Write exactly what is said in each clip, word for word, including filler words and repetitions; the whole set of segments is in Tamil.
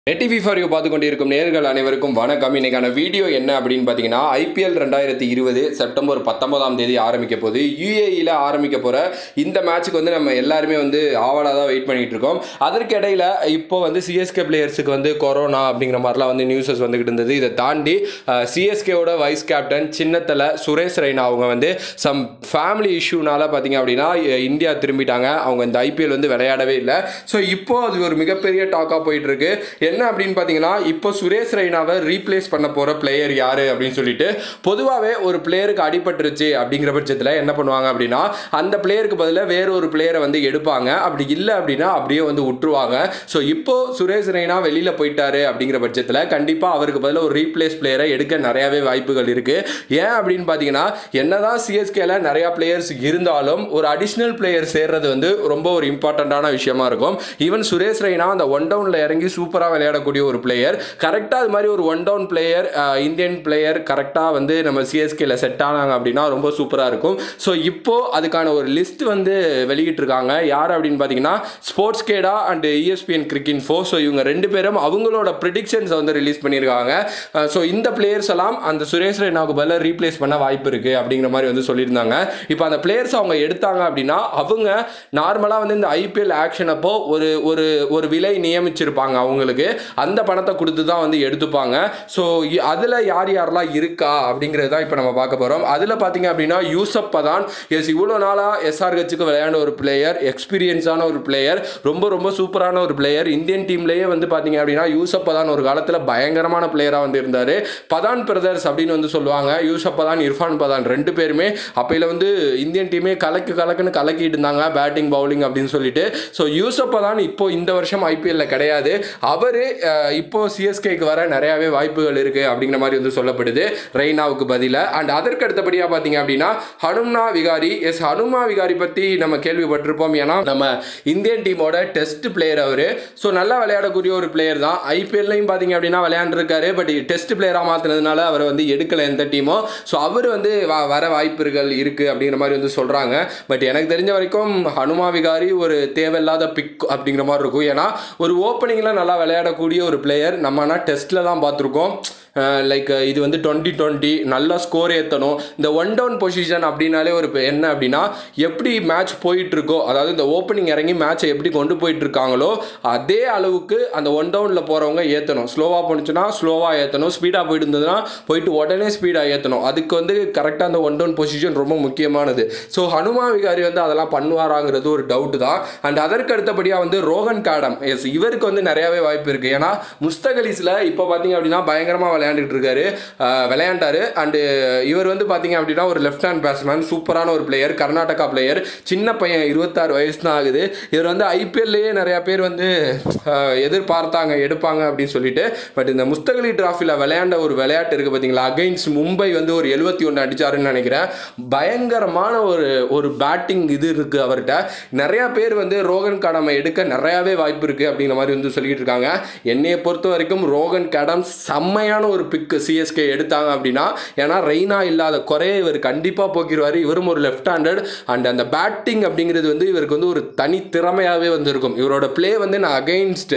நெட்டிவி ஃபார் யூ பார்த்து கொண்டிருக்கும் நேர்கள் அனைவருக்கும் வணக்கம். இன்னைக்கான வீடியோ என்ன அப்படின்னு பார்த்தீங்கன்னா, ஐபிஎல் ரெண்டாயிரத்தி இருபது செப்டம்பர் பத்தொன்பதாம் தேதி ஆரம்பிக்க போது யூஏஇல ஆரம்பிக்க போகிற இந்த மேட்ச்சுக்கு வந்து நம்ம எல்லாருமே வந்து ஆவலாக தான் வெயிட் பண்ணிட்டு இருக்கோம். அதற்கிடையில் இப்போ வந்து சிஎஸ்கே பிளேயர்ஸுக்கு வந்து கொரோனா அப்படிங்கிற மாதிரிலாம் வந்து நியூஸஸ் வந்துகிட்டு இருந்தது. இதை தாண்டி சிஎஸ்கேவோட வைஸ் கேப்டன் சின்னத்தல சுரேஷ் ரெய்னா அவங்க வந்து சம் ஃபேமிலி இஷ்யூனால பார்த்தீங்க அப்படின்னா இந்தியா திரும்பிட்டாங்க. அவங்க இந்த ஐபிஎல் வந்து விளையாடவே இல்லை. ஸோ இப்போ அது ஒரு மிகப்பெரிய டாக்காக போயிட்டு இருக்கு. என்ன அப்படின்னு பார்த்தீங்கன்னா, இப்போ சுரேஷ் ரெய்னாவை ரீப்ளேஸ் பண்ண போகிற பிளேயர் யாரு அப்படின்னு சொல்லிட்டு பொதுவாகவே ஒரு பிளேயருக்கு அடிபட்டுருச்சு அப்படிங்கிற பட்சத்தில் என்ன பண்ணுவாங்க அப்படின்னா, அந்த பிளேயருக்கு பதிலாக வேற ஒரு பிளேயரை வந்து எடுப்பாங்க. அப்படி இல்லை அப்படின்னா அப்படியே வந்து விட்டுருவாங்க. ஸோ இப்போ சுரேஷ் ரெய்னா வெளியில் போயிட்டாரு அப்படிங்கிற பட்சத்தில் கண்டிப்பாக அவருக்கு பதிலாக ஒரு ரீப்ளேஸ் பிளேயரை எடுக்க நிறையாவே வாய்ப்புகள் இருக்கு. ஏன் அப்படின்னு பார்த்தீங்கன்னா, என்னதான் சிஎஸ்கேல நிறையா பிளேயர்ஸ் இருந்தாலும் ஒரு அடிஷ்னல் பிளேயர் சேர்றது வந்து ரொம்ப ஒரு இம்பார்ட்டண்ட்டான விஷயமா இருக்கும். ஈவன் சுரேஷ் ரெய்னா அந்த ஒன் டவுனில் இறங்கி சூப்பராக விளையாடக்கூடிய ஒரு பிளேயர். கரெக்டாக அது மாதிரி ஒரு one down player Indian player கரெக்டாக வந்து நம்ம சிஎஸ்கேல செட் ஆனாங்க அப்படின்னா ரொம்ப சூப்பராக இருக்கும். ஸோ இப்போ அதுக்கான ஒரு லிஸ்ட் வந்து வெளியிட்டிருக்காங்க. யார் அப்படின்னு பார்த்தீங்கன்னா, Sportskeeda and ESPN Cricinfo. So இவங்க ரெண்டு பேரும் அவங்களோட ப்ரிடிக்ஷன்ஸை வந்து ரிலீஸ் பண்ணியிருக்காங்க. ஸோ இந்த பிளேயர்ஸ் எல்லாம் அந்த சுரேஷ் ரெய்னாவுக்கு பதிலாக ரீப்ளேஸ் பண்ண வாய்ப்பு இருக்குது அப்படிங்கிற மாதிரி வந்து சொல்லியிருந்தாங்க. இப்போ அந்த பிளேயர்ஸ் அவங்க எடுத்தாங்க அப்படின்னா அவங்க நார்மலாக வந்து இந்த ஐபிஎல் ஆக்ஷன் அப்போ ஒரு ஒரு ஒரு விலை நியமிச்சிருப்பாங்க. அவங்களுக்கு அந்த பணத்தை கொடுத்து தான் வந்து எடுத்துப்பாங்க. ஸோ அதில் யார் யாரெல்லாம் இருக்கா அப்படிங்கிறது தான் இப்போ நம்ம பார்க்க போகிறோம். அதில் பார்த்தீங்க அப்படின்னா யூசப் பதான். எஸ் இவ்வளோ நாளாக எஸ்ஆர்ஹெச்சுக்கு விளையாண்ட ஒரு பிளேயர், எக்ஸ்பீரியன்ஸான ஒரு பிளேயர், ரொம்ப ரொம்ப சூப்பரான ஒரு பிளேயர். இந்தியன் டீம்லேயே வந்து பார்த்தீங்க அப்படின்னா யூசப் பதான் ஒரு காலத்தில் பயங்கரமான பிளேயராக வந்து இருந்தார். பதான் பிரதர்ஸ் அப்படின்னு வந்து சொல்லுவாங்க. யூசப் பதான், இர்ஃபான் பதான் ரெண்டு பேருமே அப்பையில் வந்து இந்தியன் டீமே கலக்கு கலக்குன்னு கலக்கிட்டு இருந்தாங்க பேட்டிங் பவுலிங் அப்படின்னு சொல்லிட்டு. ஸோ யூசப் பதான் இப்போ இந்த வருஷம் ஐபிஎல்ல கிடையாது. அவர் இப்போ சிஎஸ்கேக்கு வர நிறையாவே வாய்ப்புகள் இருக்குது அப்படிங்கிற மாதிரி வந்து சொல்லப்படுது ரெய்னாவுக்கு பதிலாக. அண்ட் அதற்கு அடுத்தபடியாக பார்த்தீங்க அப்படின்னா ஹனுமா விகாரி. எஸ் ஹனுமா விகாரி பற்றி நம்ம கேள்விப்பட்டிருப்போம். ஏன்னா நம்ம இந்தியன் டீமோட டெஸ்ட் பிளேயர் அவர். ஸோ நல்லா விளையாடக்கூடிய ஒரு பிளேயர் தான். ஐபிஎல்லையும் பார்த்தீங்க அப்படின்னா விளையாண்டுருக்காரு. பட் டெஸ்ட் பிளேயராக மாற்றினதுனால அவரை வந்து எடுக்கலை எந்த டீமோ. ஸோ அவர் வந்து வர வாய்ப்புகள் இருக்குது அப்படிங்கிற மாதிரி வந்து சொல்கிறாங்க. பட் எனக்கு தெரிஞ்ச வரைக்கும் ஹனுமா விகாரி ஒரு தேவையில்லாத பிக் அப்படிங்கிற மாதிரி இருக்கும். ஏன்னா ஒரு ஓப்பனிங்கில் நல்லா விளையாடக்கூடிய ஒரு பிளேயர் நம்ம ஆனால் டெஸ்ட்டில் தான் பார்த்துருக்கோம். லைக் இது வந்து டுவெண்ட்டி டுவெண்ட்டி நல்லா ஸ்கோர் ஏற்றணும். இந்த ஒன் டவுன் பொசிஷன் அப்படின்னாலே ஒரு என்ன அப்படின்னா, எப்படி மேட்ச் போயிட்டுருக்கோ, அதாவது இந்த ஓப்பனிங் இறங்கி மேட்சை எப்படி கொண்டு போயிட்டுருக்காங்களோ அதே அளவுக்கு அந்த ஒன் டவுனில் போகிறவங்க ஏற்றணும். ஸ்லோவாக போணுச்சுன்னா ஸ்லோவாக ஏற்றணும், ஸ்பீடாக போயிட்டு இருந்ததுன்னா போயிட்டு உடனே ஸ்பீடாக ஏற்றணும். அதுக்கு வந்து கரெக்டாக அந்த ஒன் டவுன் பொசிஷன் ரொம்ப முக்கியமானது. ஸோ ஹனுமா விகாரி வந்து அதெல்லாம் பண்ணுவாராங்கிறது ஒரு டவுட்டு தான். அண்ட் அதற்கு அடுத்தபடியாக வந்து ரோகன் காடம். எஸ் இவருக்கு வந்து நிறையாவே வாய்ப்பு இருக்குது. ஏன்னா முஸ்தகலிஸில் இப்போ பார்த்தீங்க அப்படின்னா பயங்கரமாக விளையாண்டுட்டு இருக்காரு, விளையாண்டாரு. அண்டு இவர் வந்து பார்த்தீங்க அப்படின்னா ஒரு லெஃப்ட் ஹேண்ட் பேட்ஸ்மேன், சூப்பரான ஒரு பிளேயர், கர்நாடகா பிளேயர், சின்ன பையன், இருபத்தாறு வயசு தான் ஆகுது. இவர் வந்து ஐபிஎல்லையே நிறையா பேர் வந்து எதிர்பார்த்தாங்க எடுப்பாங்க அப்படின்னு சொல்லிட்டு. பட் இந்த முஸ்தகலி டிராஃபியில் விளையாண்ட ஒரு விளையாட்டு இருக்குது பார்த்தீங்களா, அகைன்ஸ்ட் மும்பை வந்து ஒரு எழுபத்தி ஒன்று அடிச்சாருன்னு நினைக்கிறேன். பயங்கரமான ஒரு ஒரு பேட்டிங் இது இருக்குது அவர்கிட்ட. நிறையா பேர் வந்து ரோகன் காடமை எடுக்க நிறையாவே வாய்ப்பு இருக்குது அப்படிங்கிற மாதிரி வந்து சொல்லிட்டு இருக்காங்க. என்னையை பொறுத்த வரைக்கும் ரோகன் காடம் செம்மையான ஒரு பிக்கு சிஎஸ்கே எடுத்தாங்க அப்படின்னா. ஏன்னா ரெய்னா இல்லாத குறைய இவர் கண்டிப்பாக போக்கிடுவார். இவரும் ஒரு லெஃப்ட் ஹேண்டட். அண்ட் அந்த பேட்டிங் அப்படிங்கிறது வந்து இவருக்கு வந்து ஒரு தனி திறமையாகவே வந்திருக்கும். இவரோட பிளே வந்து நான் அகைன்ஸ்ட்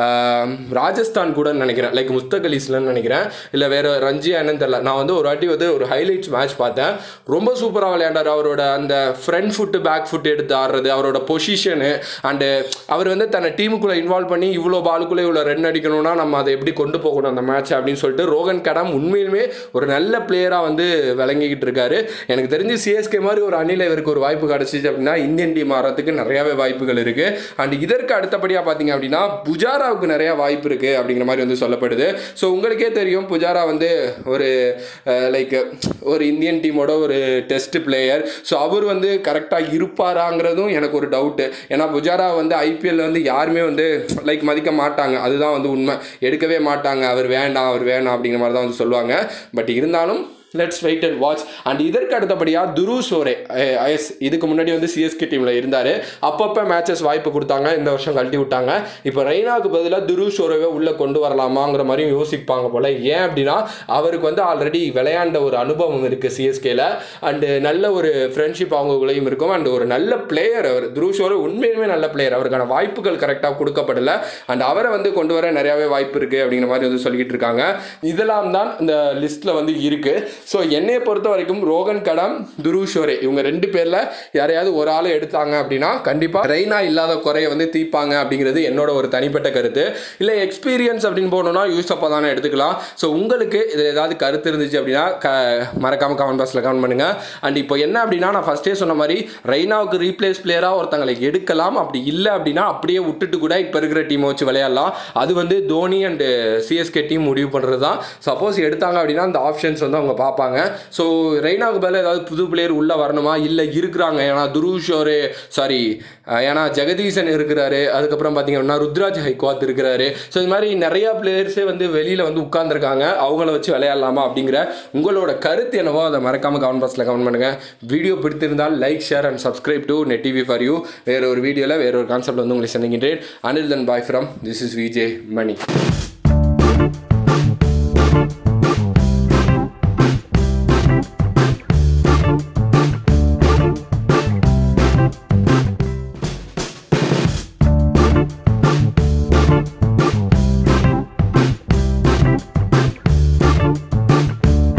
ராஜஸ்தான் கூட நினைக்கிறேன், லைக் முஸ்தகலிஸ்லன்னு நினைக்கிறேன், இல்லை வேறு ரஞ்சியா என்னன்னு தெரியல. நான் வந்து ஒரு வாட்டி வந்து ஒரு ஹைலைட்ஸ் மேட்ச் பார்த்தேன். ரொம்ப சூப்பராக விளையாண்டார். அவரோட அந்த ஃப்ரண்ட் ஃபுட்டு பேக் ஃபுட் எடுத்து ஆடுறது, அவரோட பொசிஷனு, அண்டு அவர் வந்து தன்னை டீமுக்குள்ளே இன்வால்வ் பண்ணி இவ்வளோ பாலுக்குள்ளே இவ்வளோ ரன் அடிக்கணும்னா நம்ம அதை எப்படி கொண்டு போகணும் அந்த மேட்ச் அப்படின்னு சொல்லிட்டு ரோகன் காடம் உண்மையிலுமே ஒரு நல்ல பிளேயராக வந்து விளங்கிக்கிட்டு இருக்காரு. எனக்கு தெரிஞ்சு சிஎஸ்கே மாதிரி ஒரு அணியில் இவருக்கு ஒரு வாய்ப்பு கிடச்சிச்சு அப்படின்னா இந்தியன் டீம் ஆடுறதுக்கு நிறையாவே வாய்ப்புகள் இருக்குது. அண்ட் இதற்கு அடுத்தபடியாக பார்த்தீங்க அப்படின்னா புஜாராவுக்கு நிறையா வாய்ப்பு இருக்குது அப்படிங்கிற மாதிரி வந்து சொல்லப்படுது. ஸோ உங்களுக்கே தெரியும் புஜாரா வந்து ஒரு லைக் ஒரு இந்தியன் டீமோட ஒரு டெஸ்ட் பிளேயர். ஸோ அவர் வந்து கரெக்டாக இருப்பாராங்கிறதும் எனக்கு ஒரு டவுட்டு. ஏன்னா புஜாரா வந்து ஐபிஎல்ல வந்து யாருமே வந்து லைக் மதிக்க மாட்டாங்க, அதுதான் வந்து உண்மை. எடுக்கவே மாட்டாங்க, அவர் வேண்டாம் அவர் வேணாம் அப்படிங்கிற மாதிரி தான் வந்து சொல்லுவாங்க. பட் இருந்தாலும் let's wait and watch. And இதற்கு அடுத்தபடியாக துரு ஷோரே எஸ் இதுக்கு முன்னாடி வந்து சிஎஸ்கே டீமில் இருந்தார். அப்பப்போ மேட்சஸ் வாய்ப்பு கொடுத்தாங்க, இந்த வருஷம் கழட்டி விட்டாங்க. இப்போ ரெய்னாவுக்கு பதிலாக துரு ஷோரேவை உள்ளே கொண்டு வரலாமாங்கிற மாதிரியும் யோசிப்பாங்க போல். ஏன் அப்படின்னா அவருக்கு வந்து ஆல்ரெடி விளையாண்ட ஒரு அனுபவம் இருக்குது சிஎஸ்கேல. அண்டு நல்ல ஒரு ஃப்ரெண்ட்ஷிப் அவங்களுக்குள்ளேயும் இருக்கும். அண்ட் ஒரு நல்ல பிளேயர் அவர். துரு ஷோரே உண்மையுமே நல்ல பிளேயர். அவருக்கான வாய்ப்புகள் கரெக்டாக கொடுக்கப்படலை. அண்ட் அவரை வந்து கொண்டு வர நிறையாவே வாய்ப்பு இருக்குது அப்படிங்கிற மாதிரி வந்து சொல்லிக்கிட்டு இருக்காங்க. இதெல்லாம் தான் இந்த லிஸ்ட்டில் வந்து இருக்குது. ஸோ என்னையை பொறுத்த வரைக்கும் ரோகன் கடம், துரு ஷோரே இவங்க ரெண்டு பேரில் யாரையாவது ஒரு ஆளை எடுத்தாங்க அப்படின்னா கண்டிப்பாக ரெய்னா இல்லாத குறையை வந்து தீர்ப்பாங்க அப்படிங்கிறது என்னோட ஒரு தனிப்பட்ட கருத்து. இல்லை எக்ஸ்பீரியன்ஸ் அப்படின்னு போனோம்னா யூசப்பா தானே எடுத்துக்கலாம். ஸோ உங்களுக்கு இதில் ஏதாவது கருத்து இருந்துச்சு அப்படின்னா க மறக்காமல் கமெண்ட் பாக்ஸில் கமெண்ட் பண்ணுங்கள். அண்ட் இப்போ என்ன அப்படின்னா நான் ஃபஸ்ட்டே சொன்ன மாதிரி ரெய்னாவுக்கு ரீப்ளேஸ் பிளேயராக ஒருத்தங்களை எடுக்கலாம். அப்படி இல்லை அப்படின்னா அப்படியே விட்டுட்டு கூட இப்போ இருக்கிற டீமை வச்சு விளையாடலாம். அது வந்து தோனி அண்டு சிஎஸ்கே டீம் முடிவு பண்ணுறது தான். சப்போஸ் எடுத்தாங்க அப்படின்னா அந்த ஆப்ஷன்ஸ் வந்து அவங்க பார்ப்பாங்க. ஸோ ரெய்னாவுக்கு பதில் ஏதாவது புது பிளேயர் உள்ளே வரணுமா? இல்லை இருக்கிறாங்க. ஏன்னா துரு ஷோரே சாரி ஏன்னா ஜெகதீசன் இருக்கிறாரு. அதுக்கப்புறம் பார்த்தீங்கன்னா ருத்ராஜ் ஹைக்வாத் இருக்கிறாரு. ஸோ இது மாதிரி நிறையா பிளேயர்ஸே வந்து வெளியில் வந்து உட்கார்ந்துருக்காங்க. அவங்கள வச்சு விளையாடலாமா அப்படிங்கிற உங்களோட கருத்து என்னவோ அதை மறக்காமல் கமெண்ட் பாக்ஸில் கமெண்ட் பண்ணுங்கள். வீடியோ பிடித்திருந்தால் like, share and subscribe to Net TV for you. வேற ஒரு வீடியோவில் வேற ஒரு கான்செப்ட் வந்து உங்களுக்கு சந்திக்கின்றேன். Until bye from this is VJ money.